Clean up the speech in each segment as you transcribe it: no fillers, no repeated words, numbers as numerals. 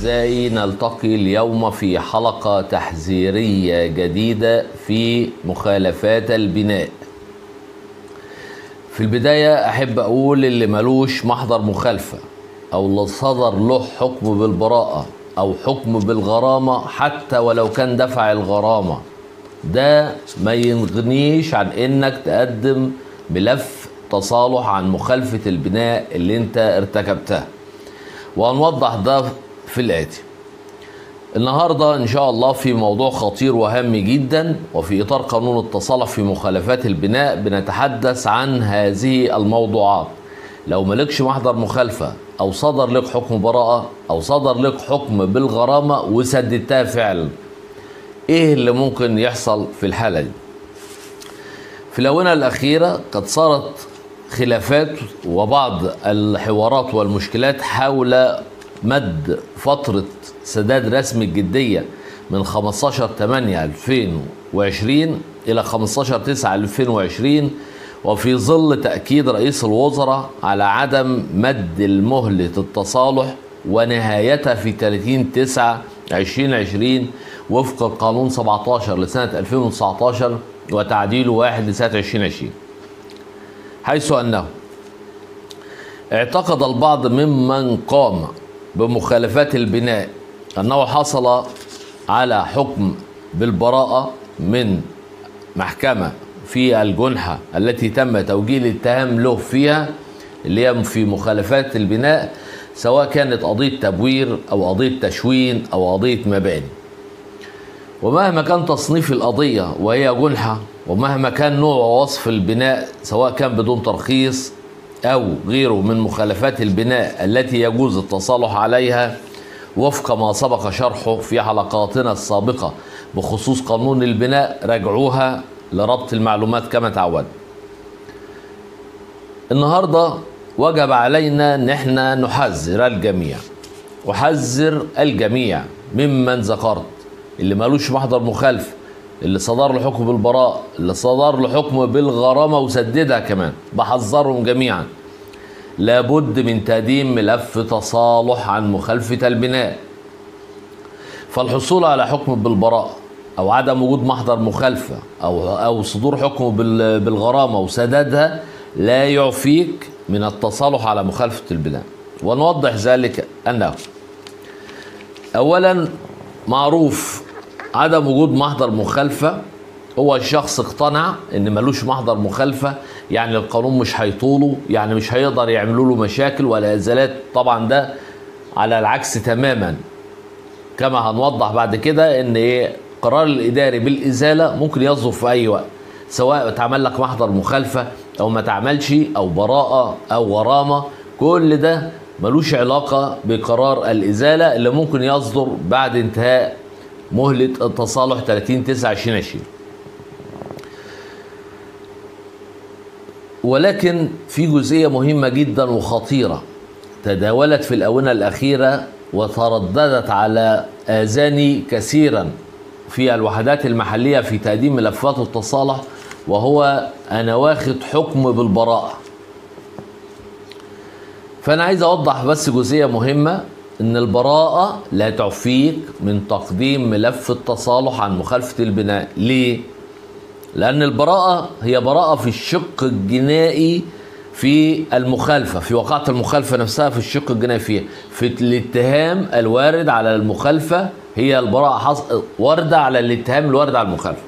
أعزائي، نلتقي اليوم في حلقة تحذيرية جديدة في مخالفات البناء. في البداية أحب أقول اللي ملوش محضر مخالفة أو اللي صدر له حكم بالبراءة أو حكم بالغرامة، حتى ولو كان دفع الغرامة، ده ما يغنيش عن إنك تقدم ملف تصالح عن مخالفة البناء اللي انت ارتكبتها. وهنوضح ده في الآتي. النهاردة إن شاء الله في موضوع خطير وهام جدا، وفي إطار قانون التصالح في مخالفات البناء بنتحدث عن هذه الموضوعات. لو ملكش محضر مخالفة أو صدر لك حكم براءة أو صدر لك حكم بالغرامة وسددتها فعلا، إيه اللي ممكن يحصل في الحالة دي؟ في الآونة الأخيرة قد صارت خلافات وبعض الحوارات والمشكلات حول مد فترة سداد رسم الجدية من 15/8/2020 إلى 15/9/2020، وفي ظل تأكيد رئيس الوزراء على عدم مد المهلة التصالح ونهايتها في 30/9/2020 وفق القانون 17 لسنة 2019 وتعديله 1 لسنة 2020، حيث أنه اعتقد البعض ممن قام بمخالفات البناء أنه حصل على حكم بالبراءة من محكمة في الجنحة التي تم توجيه الاتهام له فيها، اللي هي في مخالفات البناء، سواء كانت قضية تبوير أو قضية تشوين أو قضية مباني. ومهما كان تصنيف القضية وهي جنحة، ومهما كان نوع ووصف البناء سواء كان بدون ترخيص أو غيره من مخالفات البناء التي يجوز التصالح عليها وفق ما سبق شرحه في حلقاتنا السابقة بخصوص قانون البناء، راجعوها لربط المعلومات كما تعودنا. النهاردة وجب علينا ان احنا نحذر الجميع، وحذر الجميع ممن ذكرت، اللي مالوش محضر مخالفة، اللي صدر له حكم بالبراءة، اللي صدر له حكم بالغرامة وسددها كمان، بحذرهم جميعا لابد من تقديم ملف تصالح عن مخالفة البناء. فالحصول على حكم بالبراءة أو عدم وجود محضر مخالفة أو صدور حكم بالغرامة وسددها لا يعفيك من التصالح على مخالفة البناء. ونوضح ذلك أنه أولا معروف عدم وجود محضر مخالفة هو الشخص اقتنع ان ملوش محضر مخالفة، يعني القانون مش هيطوله، يعني مش هيقدر يعملوا له مشاكل ولا ازالات. طبعا ده على العكس تماما، كما هنوضح بعد كده ان القرار الاداري بالازالة ممكن يصدر في اي وقت، سواء اتعمل لك محضر مخالفة او ما تعملش او براءة او غرامة، كل ده ملوش علاقة بقرار الازالة اللي ممكن يصدر بعد انتهاء مهلة التصالح 30/9/2020. ولكن في جزئية مهمة جدا وخطيرة تداولت في الآونة الأخيرة وترددت على آذاني كثيرا في الوحدات المحلية في تقديم ملفات التصالح، وهو أنا واخد حكم بالبراءة. فأنا عايز أوضح بس جزئية مهمة، إن البراءة لا تعفيك من تقديم ملف التصالح عن مخالفة البناء. ليه؟ لأن البراءة هي براءة في الشق الجنائي في المخالفة، في وقعة المخالفة نفسها، في الشق الجنائي فيها، في الاتهام الوارد على المخالفة، هي البراءة واردة على الاتهام الوارد على المخالفة.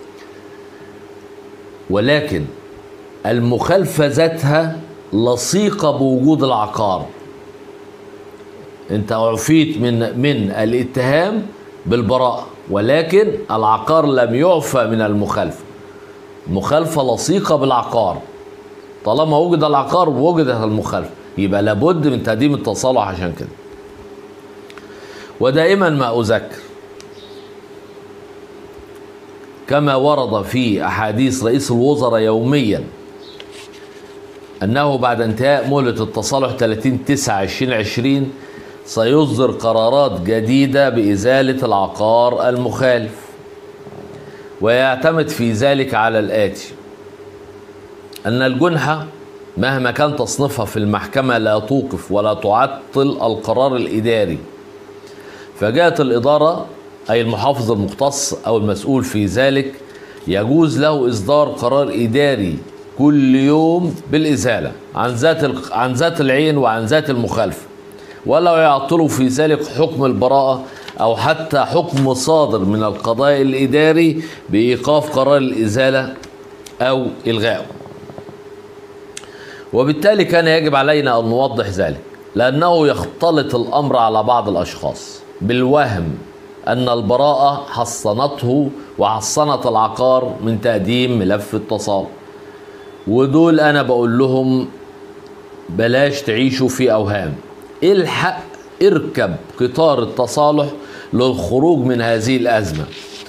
ولكن المخالفة ذاتها لصيقة بوجود العقار. انت عفيت من الاتهام بالبراءة، ولكن العقار لم يعفى من المخالفة. المخالفة لصيقة بالعقار، طالما وجد العقار وجدت المخالفة، يبقى لابد من تقديم التصالح. عشان كده ودائما ما أذكر كما ورد في أحاديث رئيس الوزراء يوميا أنه بعد انتهاء مهلة التصالح 30/9/2020 سيصدر قرارات جديدة بإزالة العقار المخالف، ويعتمد في ذلك على الآتي: أن الجنحة مهما كان تصنيفها في المحكمة لا توقف ولا تعطل القرار الإداري فجاءت الإدارة أي المحافظ المختص أو المسؤول في ذلك يجوز له إصدار قرار إداري كل يوم بالإزالة عن ذات العين وعن ذات المخالفة، ولا يعطل في ذلك حكم البراءة أو حتى حكم صادر من القضاء الإداري بإيقاف قرار الإزالة أو إلغائه. وبالتالي كان يجب علينا أن نوضح ذلك، لأنه يختلط الأمر على بعض الأشخاص بالوهم أن البراءة حصنته وحصنت العقار من تقديم ملف التصالح. ودول أنا بقول لهم بلاش تعيشوا في أوهام، الحق اركب قطار التصالح للخروج من هذه الأزمة،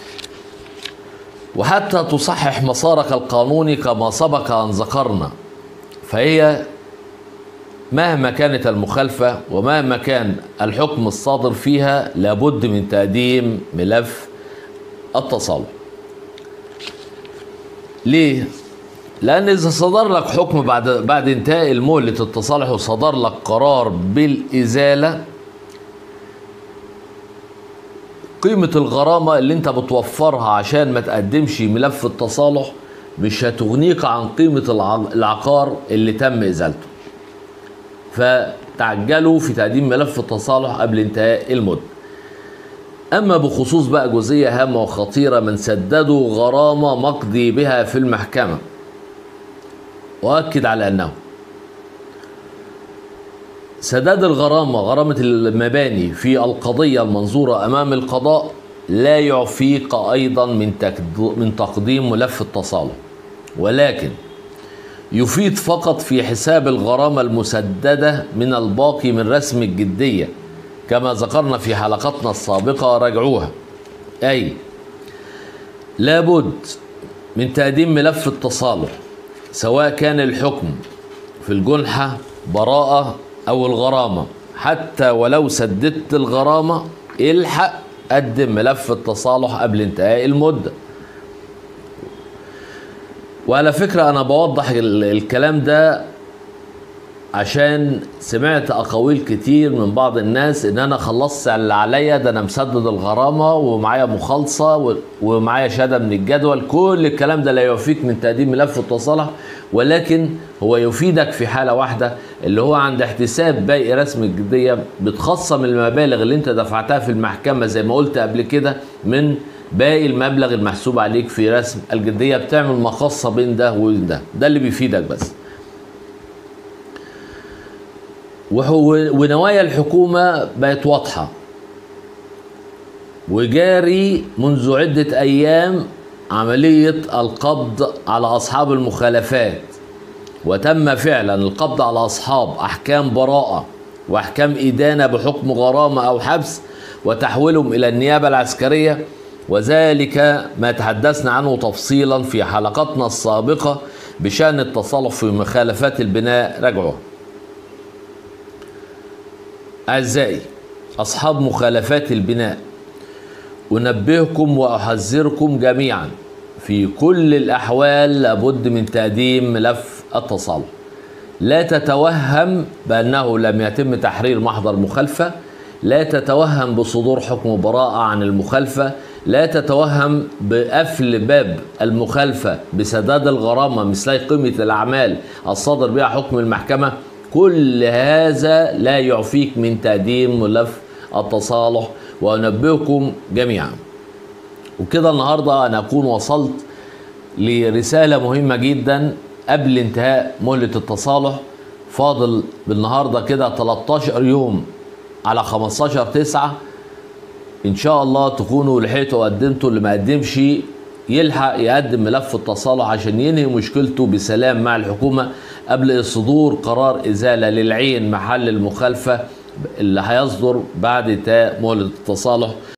وحتى تصحح مسارك القانوني كما سبق أن ذكرنا. فهي مهما كانت المخالفة ومهما كان الحكم الصادر فيها لابد من تقديم ملف التصالح. ليه؟ لأن إذا صدر لك حكم بعد انتهاء مهلة التصالح وصدر لك قرار بالإزالة، قيمة الغرامة اللي انت بتوفرها عشان ما تقدمش ملف التصالح مش هتغنيك عن قيمة العقار اللي تم إزالته. فتعجلوا في تقديم ملف التصالح قبل انتهاء المدة. أما بخصوص بقى جزئية هامة وخطيرة، من سددوا غرامة مقضي بها في المحكمة، وأكد على أنه سداد الغرامة، غرامة المباني في القضية المنظورة أمام القضاء، لا يعفيك أيضا من تقديم ملف التصالح، ولكن يفيد فقط في حساب الغرامة المسددة من الباقي من رسم الجدية كما ذكرنا في حلقاتنا السابقة، راجعوها. أي لابد من تقديم ملف التصالح سواء كان الحكم في الجنحة براءة أو الغرامة، حتى ولو سددت الغرامة الحق قدم ملف التصالح قبل انتهاء المدة. وعلى فكرة أنا بوضح الكلام ده عشان سمعت أقاويل كتير من بعض الناس إن أنا خلصت اللي عليا، ده أنا مسدد الغرامة ومعايا مخالصة ومعايا شهادة من الجدول. كل الكلام ده لا يوفيك من تقديم ملف التصالح، ولكن هو يفيدك في حالة واحدة، اللي هو عند احتساب باقي رسم الجدية بتخصم المبالغ اللي انت دفعتها في المحكمة زي ما قلت قبل كده من باقي المبلغ المحسوب عليك في رسم الجدية، بتعمل مخصة بين ده وبين ده. ده اللي بيفيدك بس. ونوايا الحكومة بقت واضحة، وجاري منذ عدة أيام عملية القبض على أصحاب المخالفات، وتم فعلا القبض على أصحاب أحكام براءة وأحكام إدانة بحكم غرامة أو حبس وتحويلهم إلى النيابة العسكرية، وذلك ما تحدثنا عنه تفصيلا في حلقاتنا السابقة بشأن التصالح في مخالفات البناء، راجعوها. أعزائي أصحاب مخالفات البناء، أنبهكم وأحذركم جميعا في كل الأحوال لابد من تقديم ملف التصالح. لا تتوهم بأنه لم يتم تحرير محضر مخالفة، لا تتوهم بصدور حكم براءة عن المخالفة، لا تتوهم بقفل باب المخالفة بسداد الغرامة مثل قيمة الأعمال الصادر بها حكم المحكمة. كل هذا لا يعفيك من تقديم ملف التصالح، وأنبهكم جميعا. وكده النهاردة أنا أكون وصلت لرسالة مهمة جدا قبل انتهاء مهلة التصالح. فاضل بالنهاردة كده 13 يوم على 15/9، إن شاء الله تكونوا لحقتوا وقدمتوا. اللي ما قدمش يلحق يقدم ملف التصالح عشان ينهي مشكلته بسلام مع الحكومة قبل صدور قرار إزالة للعين محل المخالفة اللي هيصدر بعد انتهاء مهلة التصالح.